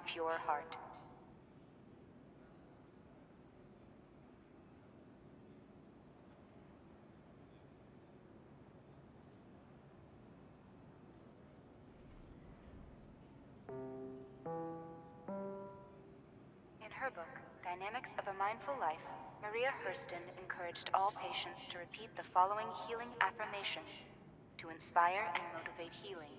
pure heart. In her book, Dynamics of a Mindful Life, Maria Hurston encouraged all patients to repeat the following healing affirmations to inspire and motivate healing.